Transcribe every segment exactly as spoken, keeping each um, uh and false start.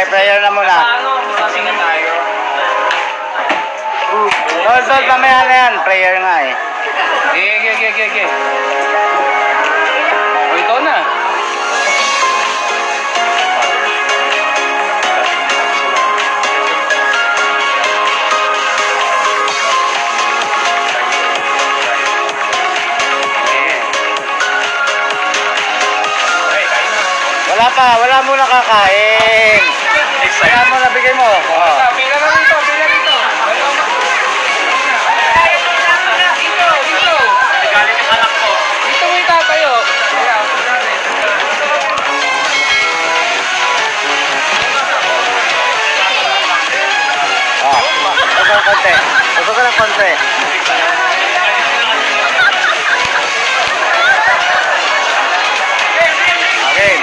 Okay, prayer na muna. Ano, masingan tayo. Tol, tol, mamaya na yan. Prayer nga eh. Ge, ge, ge, ge, ge. O, ito na. Wala pa, wala muna kakain. Wala muna, bigay mo. Oh. Pila na rito, pila rito. Dito, dito. Nagalit yung anak ko. Dito mo itatayo. Oh, usok ng konti. Usok ng konti. Okay.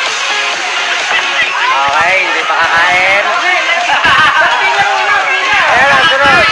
Okay, hindi pa kakain. Ayan lang, sunod.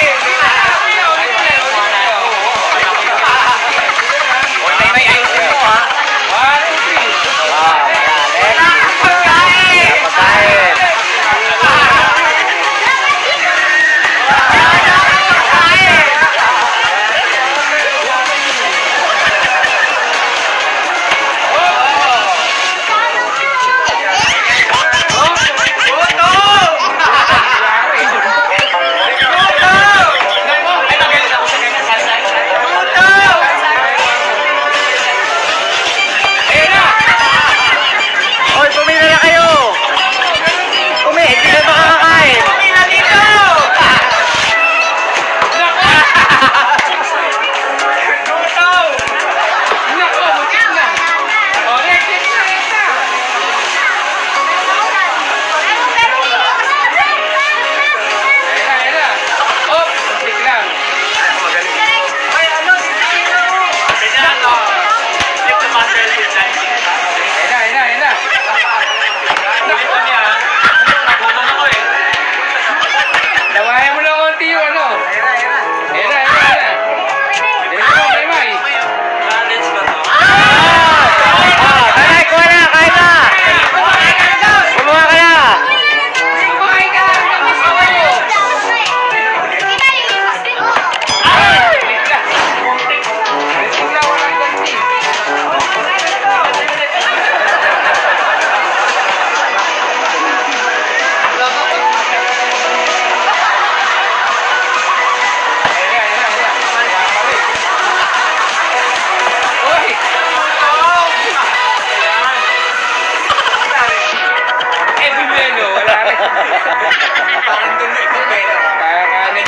Parang doon na ito, pero. Kakanin.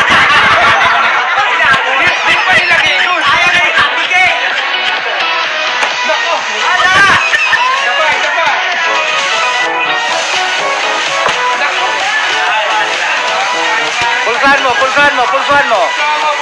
Di pa ilagay doon. Ayaw na itabigay. Nako. Ala! Isa pa, isa pa. Nako. Pulsahan mo, pulsahan mo, pulsahan mo.